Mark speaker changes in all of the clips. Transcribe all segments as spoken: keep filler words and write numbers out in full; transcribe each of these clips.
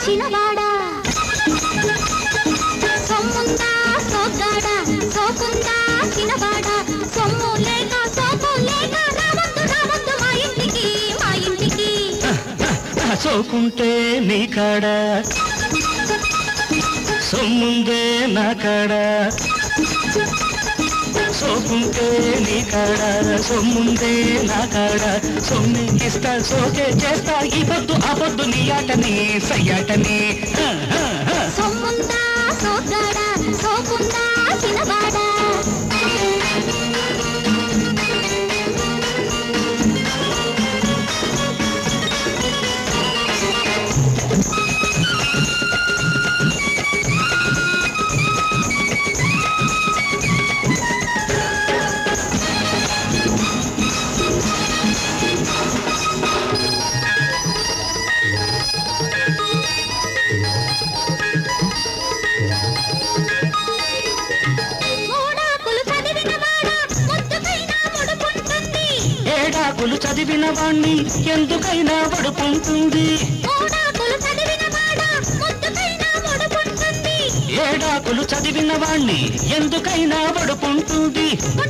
Speaker 1: చిన్నవాడా సొమ్ముందా సోగ్గాడా సోకుందా చిన్నవాడా సొమ్ము లేక సోకు లేక రావద్దు రావద్దు మా ఇంటికి మా ఇంటికి
Speaker 2: సోకుంటే నీ కాడ సొమ్ముందే నా కాడ సోకుంటే నీ కాడ సొమ్ముందే నా కాడ సొమ్మె ఇస్తా సోకే చేస్తా ఈ పొద్దు ఆ పొద్దు నీ ఆటని సయ్యాటని
Speaker 1: సొమ్ముందా సోగ్గాడా సోకుందా చిన్నవాడా
Speaker 2: ఏడాకులు చదివిన వాణ్ణి ఎందుకైనా పడుకుంటుంది ఏడాకులు చదివిన వాణ్ణి ఎందుకైనా పడుకుంటుంది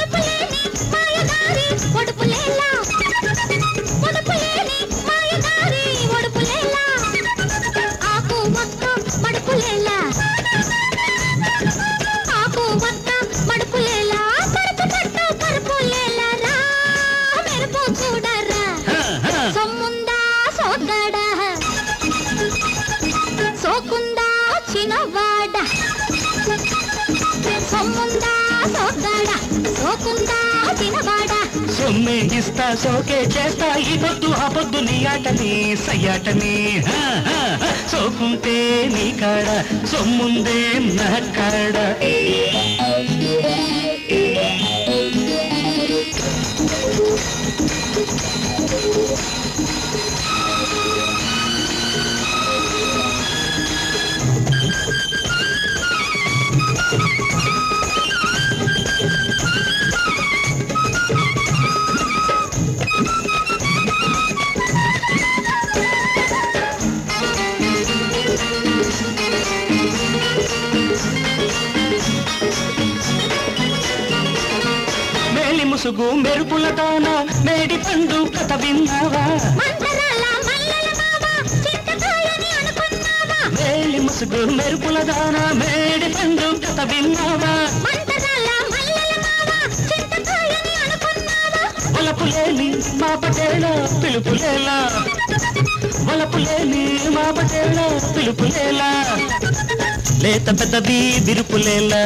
Speaker 1: సొమ్ముందా సోగ్గాడా సోకుందా చిన్నవాడా సొమ్ముందా సోగ్గాడా సోకుందా చిన్నవాడా
Speaker 2: సొమ్మె ఇస్తా సోకే చేస్తా ఈ పొద్దు ఆ పొద్దు నీ ఆటని సయ్యాటని సోకుంటే నీ కాడ సొమ్ముందే నా కాడ ముసుగు మెరుపుల తాన మేడి పండు కథ విన్నావా మేలి ముసుగు మెరుపుల దాన మేడి పండు కథ విన్నావా వలపులేని మా పటేళ పిలుపులేలా వలపులేని మా పటేళ పిలుపులేలా లేత పెద్దవి విరుపులేలా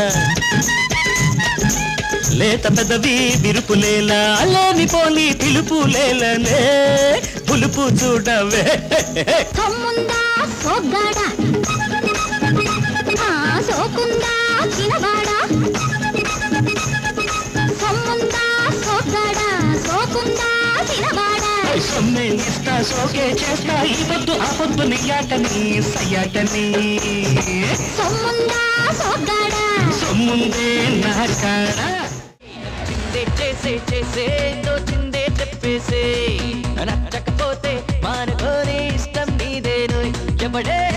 Speaker 2: లేత పెదవి విరుపులేలా లేని పోని పిలుపులేలనే పులుపు చూడవే
Speaker 1: సొమ్ముందా సోగ్గాడా సోకుందా చిన్నవాడా సొమ్ముందా సోగ్గాడా సోకుందా చిన్నవాడా
Speaker 2: సొమ్మె ఇస్తా సోకే చేస్తా ఈ పొద్దు ఆ పొద్దు నీ ఆటని సయ్యాటని
Speaker 1: సొమ్ముందా సోగ్గాడా
Speaker 2: సొమ్ముందే నా కాడ
Speaker 3: చేసే చేసే తోచిందే చెప్పేసే నచ్చకపోతే మానుకోని ఇష్టం నీదేను ఎవడే